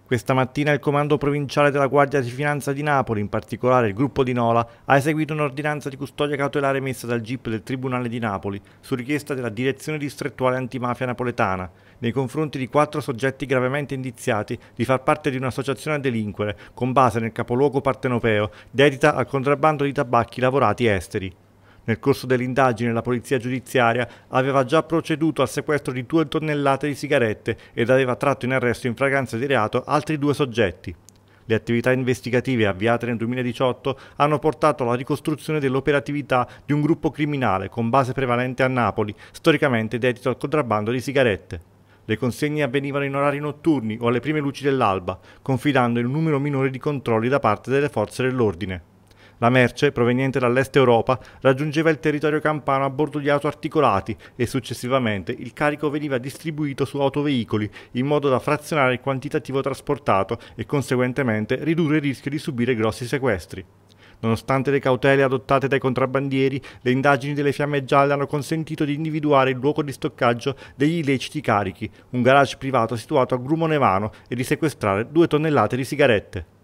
Questa mattina il Comando Provinciale della Guardia di Finanza di Napoli, in particolare il gruppo di Nola, ha eseguito un'ordinanza di custodia cautelare emessa dal GIP del Tribunale di Napoli, su richiesta della Direzione Distrettuale Antimafia Napoletana, nei confronti di 4 soggetti gravemente indiziati di far parte di un'associazione a delinquere, con base nel capoluogo partenopeo, dedita al contrabbando di tabacchi lavorati esteri. Nel corso dell'indagine la polizia giudiziaria aveva già proceduto al sequestro di 2 tonnellate di sigarette ed aveva tratto in arresto in flagranza di reato altri 2 soggetti. Le attività investigative avviate nel 2018 hanno portato alla ricostruzione dell'operatività di un gruppo criminale con base prevalente a Napoli, storicamente dedito al contrabbando di sigarette. Le consegne avvenivano in orari notturni o alle prime luci dell'alba, confidando in un numero minore di controlli da parte delle forze dell'ordine. La merce, proveniente dall'est Europa, raggiungeva il territorio campano a bordo di auto articolati e successivamente il carico veniva distribuito su autoveicoli in modo da frazionare il quantitativo trasportato e conseguentemente ridurre il rischio di subire grossi sequestri. Nonostante le cautele adottate dai contrabbandieri, le indagini delle Fiamme Gialle hanno consentito di individuare il luogo di stoccaggio degli illeciti carichi, un garage privato situato a Grumonevano, e di sequestrare 2 tonnellate di sigarette.